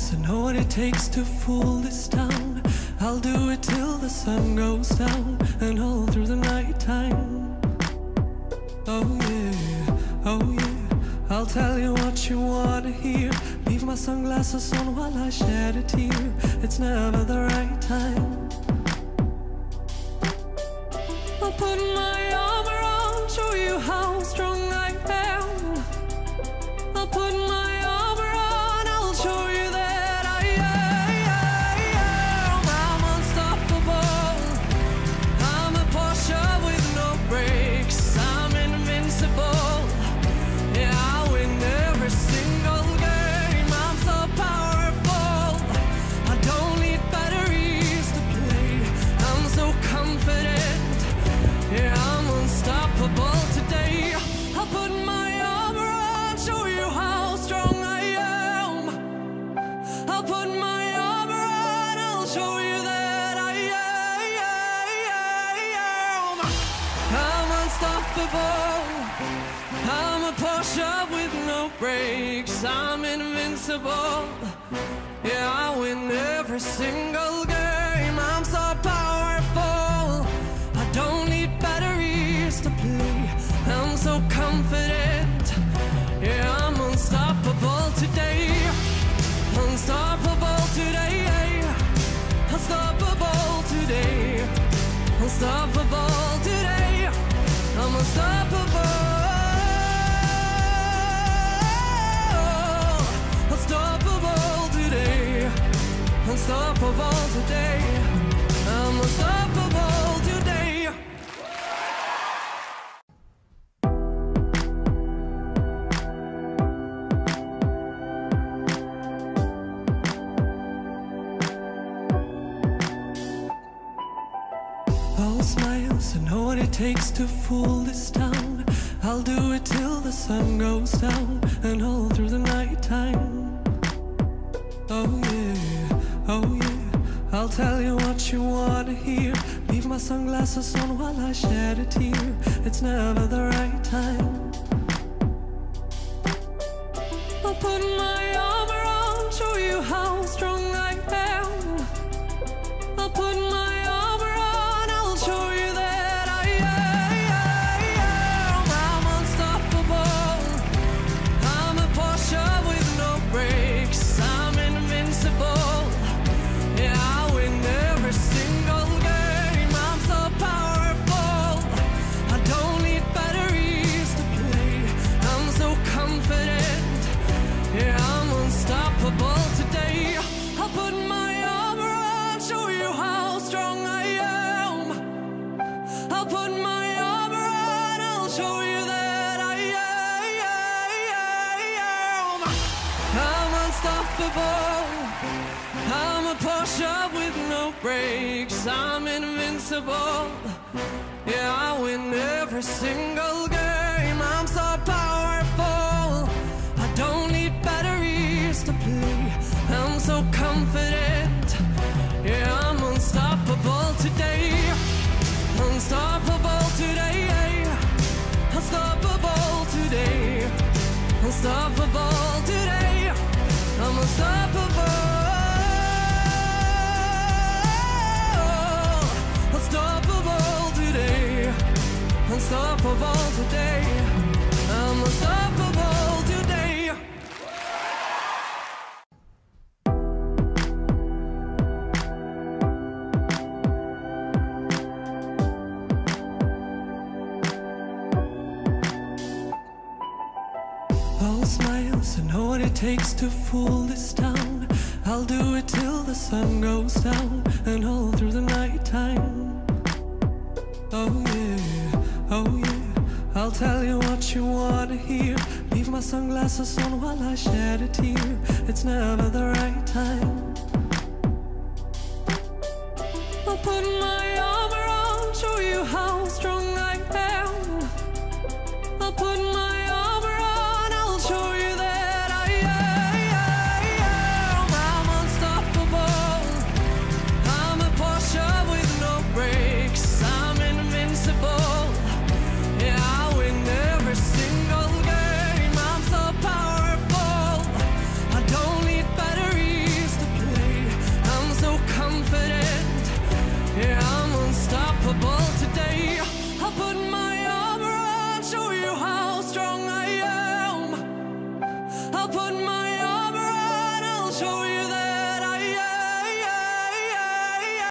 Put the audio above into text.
smiles, I know what it takes to fool this town. I'll do it till the sun goes down and all through the night time. Oh yeah, oh yeah, I'll tell you what you wanna hear. Leave my sunglasses on while I shed a tear. It's never the right time. I'll put my arm around, show you how strong I am. I'll put my arm around, I'll show you that I am. I'm unstoppable. I'm a Porsche with no brakes. I'm invincible. Yeah, I win every single game. I'm so powerful. I don't need batteries to play. I'm so confident. Yeah, I'm unstoppable today. I'll put my arm around, show you how strong I am. I'll put my arm around, I'll show you that I am. I'm unstoppable. I'm a Porsche with no brakes. I'm invincible. Yeah, I win every single game. I'm so powerful. I don't need batteries to play. I'm so confident. Yeah, I'm unstoppable today. Unstoppable today. Unstoppable today. Unstoppable today. I'm unstoppable. Unstoppable today. Unstoppable today. I'm unstoppable today. All smiles, I know what it takes to fool this town. I'll do it till the sun goes down and all through the night time. Oh yeah, oh yeah, I'll tell you what you wanna hear. Leave my sunglasses on while I shed a tear. It's never the right time. I'll put my arm around, show you how strong I am. I'll put my arm around, I'll show you that I am. I'm unstoppable. I'm a Porsche with no brakes. I'm invincible. Yeah, I win every single game. I'm so powerful. I don't need batteries to play. I'm so confident. Yeah, I'm unstoppable today. I'll put my arm around, show you how strong I am. I'll put my arm around, I'll show you that I am. I'm unstoppable. I'm a Porsche with no brakes. I'm invincible. Yeah, I win every single game. I'm so powerful. I don't need batteries to play. I'm so confident. Yeah, I'm unstoppable today. Unstoppable today. Unstoppable today. Unstoppable today. I'm unstoppable. Unstoppable today. Unstoppable today. I'm unstoppable today. All smiles, I know what it takes to fool this town. I'll do it till the sun goes down and all through the night time. Oh yeah, oh yeah, I'll tell you what you wanna hear. Leave my sunglasses on while I shed a tear. It's never the right time. I'll put my arm around, show you how strong I am. I'll put my arm around, I'll show you that I am. I'm unstoppable. I'm a Porsche with no brakes. I'm invincible. Yeah, I win every single game. I'm so powerful. I don't need batteries confident. Yeah, I'm unstoppable today. I'll put my